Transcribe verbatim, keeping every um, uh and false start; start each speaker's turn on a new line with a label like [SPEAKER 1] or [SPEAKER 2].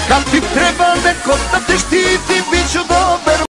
[SPEAKER 1] Kad ti treba neko da te štiti, bit ću dobar